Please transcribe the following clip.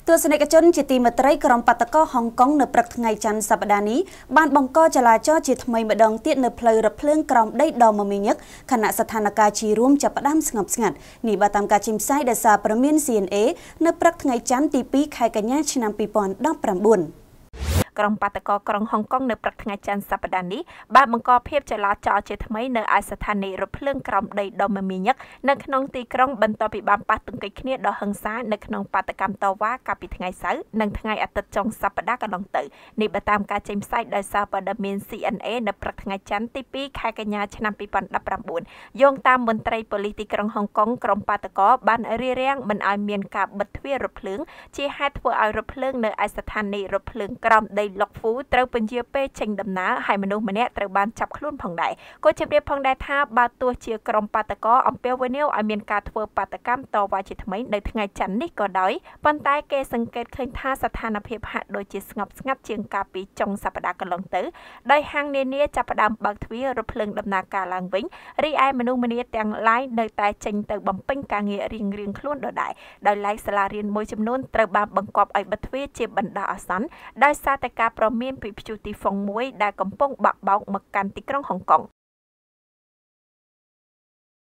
ទស្សនិកជនជាទីមេត្រីក្រុមបាតកោហុងកុងនៅព្រឹកថ្ងៃច័ន្ទសប្តាហ៍នេះបានបង្កចលាចលជាថ្មីម្ដងទៀតនៅផ្លូវរថភ្លើងក្រោមដីដ៏មមាញឹកខណៈស្ថានភាពជារួមចាប់ផ្ដើមស្ងប់ស្ងាត់នេះបើតាមការចេញផ្សាយដោយសារព័ត៌មាន CNA នៅព្រឹកថ្ងៃច័ន្ទទី 2 ខែកញ្ញាឆ្នាំ 2019 ក្រុមបាតកោក្រុងហុងកុងនៅព្រឹកថ្ងៃច័ន្ទសប្តាហ៍នេះបានបង្កភាពចលាចលជាថ្មីនៅឯស្ថានីយ៍រថភ្លើងក្រោមដីដ៏មមាញឹកនៅក្នុងទីក្រុងបន្ទាប់ពីបានប៉ះទង្គិចគ្នាដ៏ហិង្សានៅក្នុងបាតកម្មតវ៉ាកាលពីថ្ងៃសៅរ៍និងថ្ងៃអាទិត្យចុងសប្តាហ៍កន្លងទៅនេះបើតាមការចេញផ្សាយដោយសារព័ត៌មាន CNA នៅព្រឹកថ្ងៃច័ន្ទទី 2 ខែកញ្ញាឆ្នាំ 2019 យោងតាមមន្ត្រីប៉ូលីសទីក្រុងហុងកុងក្រុមបាតកោបានរារាំងមិនឲ្យមានការបិទទ្វាររថភ្លើងជាហេតុធ្វើឲ្យរថភ្លើងនៅឯស្ថានីយ៍រថភ្លើងក្រោមដីលុកហ្វូត្រូវពន្យាពេលចេញដំណើរហើយមនុស្សម្នាក់ត្រូវបានចាប់ខ្លួនផងដែរក៏ជម្រាបផងដែរថាបើទោះជាក្រុមបាតកោអំពាវនាវឲ្យមានការធ្វើបាតកម្មតវ៉ាជាថ្មីនៅថ្ងៃច័ន្ទនេះក៏ដោយប៉ុន្តែគេសង្កេតឃើញថាស្ថានភាពហាក់ដូចជាស្ងប់ស្ងាត់ជាងកាលពីចុងសប្តាហ៍កន្លងទៅដោយហាងនានាចាប់ផ្ដើមបើកទ្វាររថភ្លើងដំណើរការឡើងវិញរីឯមនុស្សម្នាទាំងឡាយនៅតែចេញទៅបំពេញការងាររៀងៗខ្លួនដដែលដោយឡែកសាលារៀនមួយចំនួនត្រូវបានបង្គាប់ឲ្យបិទទ្វារជាបណ្ដោះអាសន្នដោយសារតែការព្រមានពីព្យុះទីហ្វុងមួយដែលកំពុងបាក់បោកមកកាន់ទីក្រុងហុងកុង